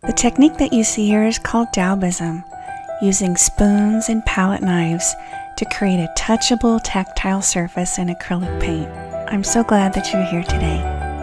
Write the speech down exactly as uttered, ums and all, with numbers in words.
The technique that you see here is called Daubism, using spoons and palette knives to create a touchable, tactile surface in acrylic paint. I'm so glad that you're here today.